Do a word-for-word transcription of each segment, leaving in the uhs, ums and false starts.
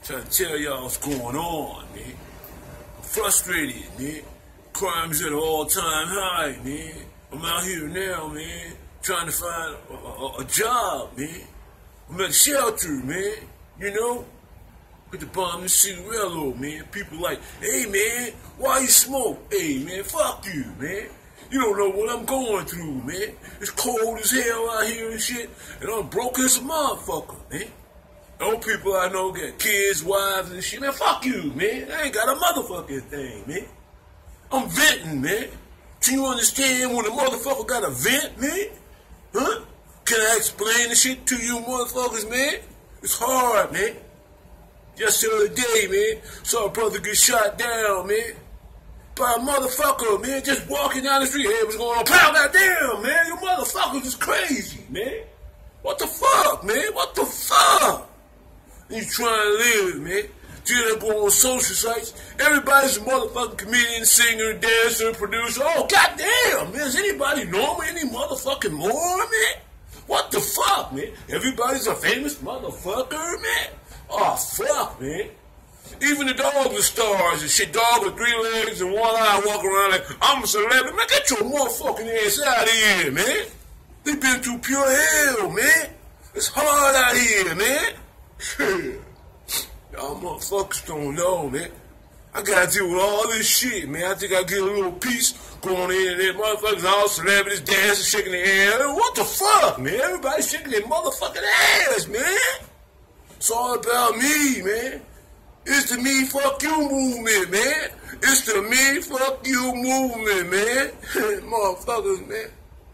Trying to tell y'all what's going on, man. I'm frustrated, man. Crime's at an all-time high, man. I'm out here now, man, trying to find a, a, a job, man. I'm at a shelter, man, you know? With the bomb and cigarillo, man. People like, hey, man, why you smoke? Hey, man, fuck you, man. You don't know what I'm going through, man. It's cold as hell out here and shit, and I'm broke as a motherfucker, man. Those people I know got kids, wives, and shit. Man, fuck you, man. I ain't got a motherfucking thing, man. I'm venting, man. Can you understand when a motherfucker got a vent, man? Huh? Can I explain the shit to you motherfuckers, man? It's hard, man. Just the other day, man, saw a brother get shot down, man. By a motherfucker, man, just walking down the street. Hey, what's going on? Pow, goddamn, man. You motherfuckers is crazy, man. What the fuck, man? What the fuck? You trying to live, man. You up on social sites. Everybody's a motherfucking comedian, singer, dancer, producer. Oh, goddamn, man. Is anybody normal any motherfucking more, man? What the fuck, man? Everybody's a famous motherfucker, man? Oh, fuck, man. Even the dogs are stars and shit. Dog with three legs and one eye walk around like, I'm a celebrity. Man, get your motherfucking ass out of here, man. They been through pure hell, man. It's hard out here, man. Y'all motherfuckers don't know, man. I gotta deal with all this shit, man. I think I get a little piece going in and there. Motherfuckers, all celebrities dancing, shaking their ass. What the fuck, man? Everybody's shaking their motherfucking ass, man. It's all about me, man. It's the me fuck you movement, man. It's the me fuck you movement, man. Motherfuckers, man.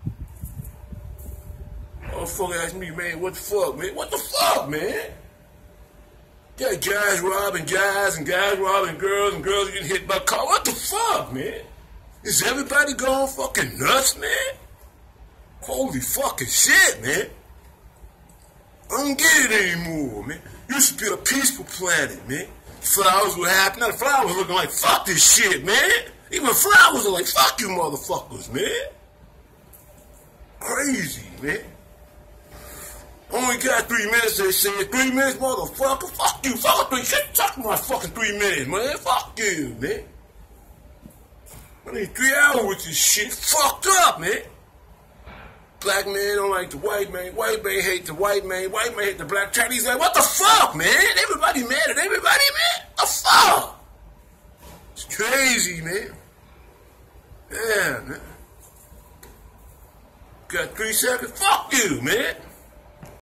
Motherfucker ask me, man, what the fuck, man? What the fuck, man? Got guys robbing guys and guys robbing girls and girls getting hit by cars. What the fuck, man? Is everybody going fucking nuts, man? Holy fucking shit, man. I don't get it anymore, man. Used to be a peaceful planet, man. Flowers were happy. Now the flowers looking like, fuck this shit, man. Even flowers are like, fuck you motherfuckers, man. Crazy, man. Only got three minutes, they say. Three minutes, motherfucker. Fuck you. Fuck three. Shit, suck my fucking three minutes, man. Fuck you, man. I need three hours with this shit. Fucked up, man. Black man don't like the white man. White man hate the white man. White man hate the black. Chinese like, what the fuck, man? Everybody mad at everybody, man. The fuck? It's crazy, man. Yeah, man. Got three seconds? Fuck you, man.